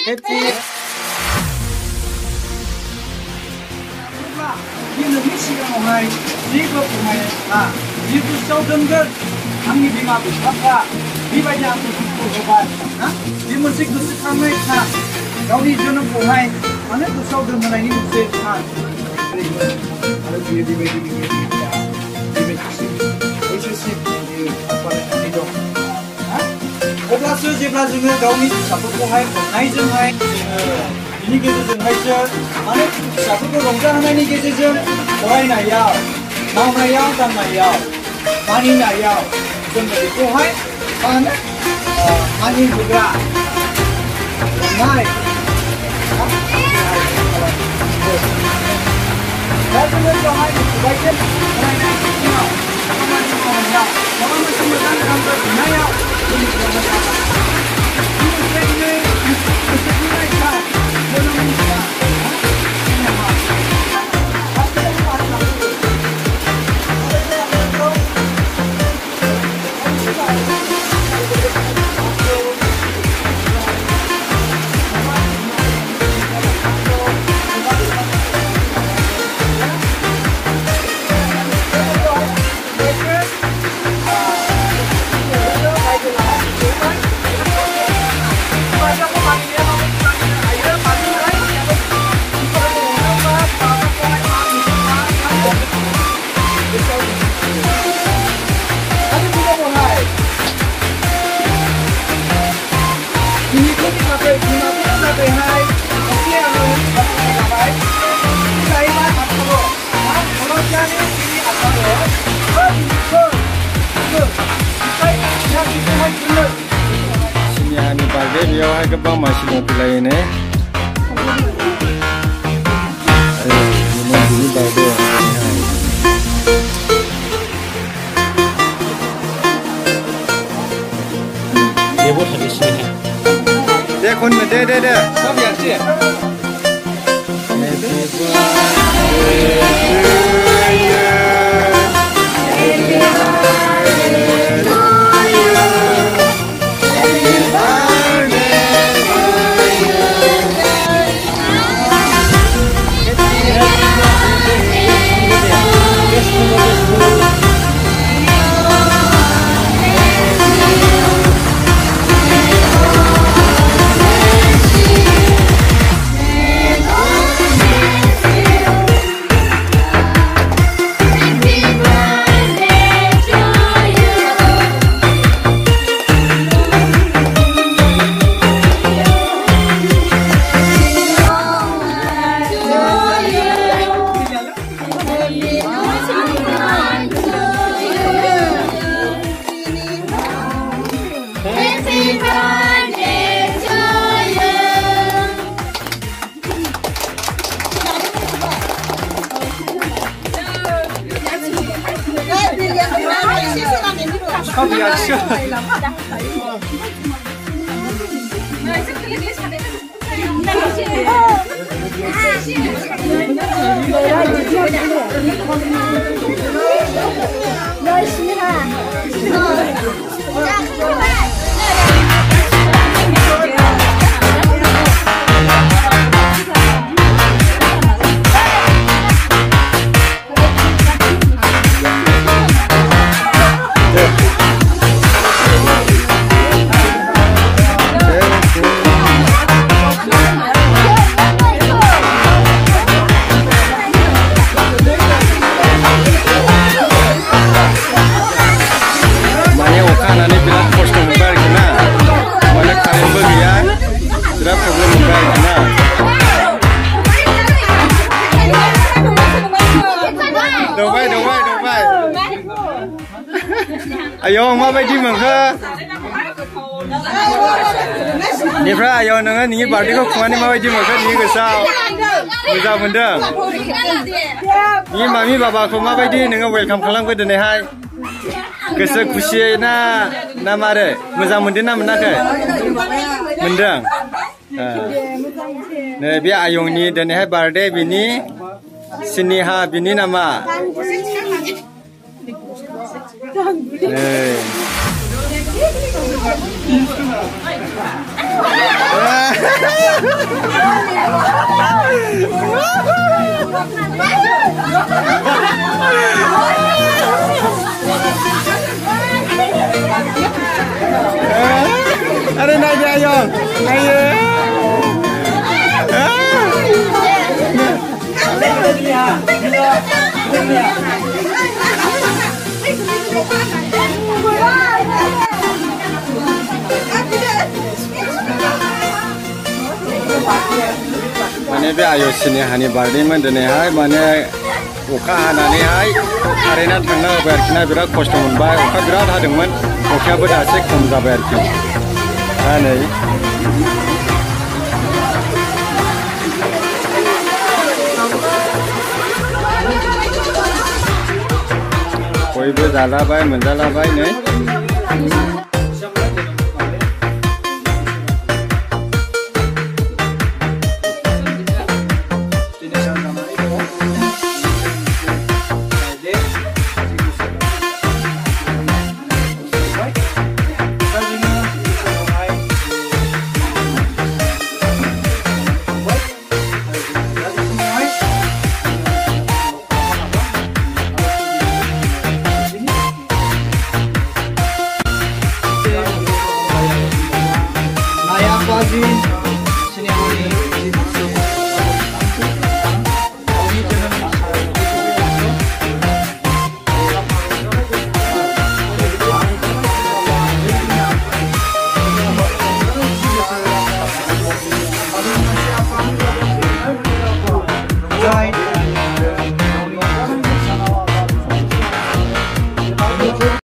Happy. Ini siapa orang? Jika pemain, jika saudara kami bima berapa, dibayar aku cukup hebat, di musik tu sekamai tak, kau ni jono pemain, mana tu saudara mana ini musik tak, ada dia di अब्लासो जेब्ला जोङो गावनि फिसाफोरखौहाय अननायजोंहाय बिनि गेजेरजोंहायसो माने फिसाफोरखौ रंजाहोनायनि गेजेरजों फरायनायाव मावनायाव दांनायाव मानिनायाव जोङो बेखौहाय माने मानिहोग्रा अननाय दा जोङो बेवहाय फरायनाय बिथिङाव खामानि मावनायाव माबा मोनसे मोजां रांफोर मोननायाव Shenihani birthday बेयावहाय गोबां मानसि दंफैलायो ने बिनि birthday देबो थादोसै दे खन दे सब यासि Không bị ăn chưa? Ayo, माबायदि मोनखो? निफ्राय आयो नोङो नोंनि बार्थडेखौ खुंनानै माबायदि मोनखो नोंनि गोसोआव? मोजां मोनदों? नोंनि मामि बाबाखौ माबायदि नोङो वेलकाम खालामखो दिनैहाय? गोसो खुसियै ना मारै? मोजां मोनदों ना मोनाखै? मोनदों? नै बे आयंनि दिनैहाय बार्थडे बिनि Sheniha बिनि नामा? Ada naik ayo, ayo. Mana be ayo shenihani birthday mendinehai mana अखा हानानैहाय कारेन्टआ थांना होबाय आरोखि ना बिराद खस्थ' मोनबाय अखा बिराद हादोंमोन अखायाबो दासो खम जाबाय आरोखि दा नै बयबो जालाबाय मोनजालाबाय नै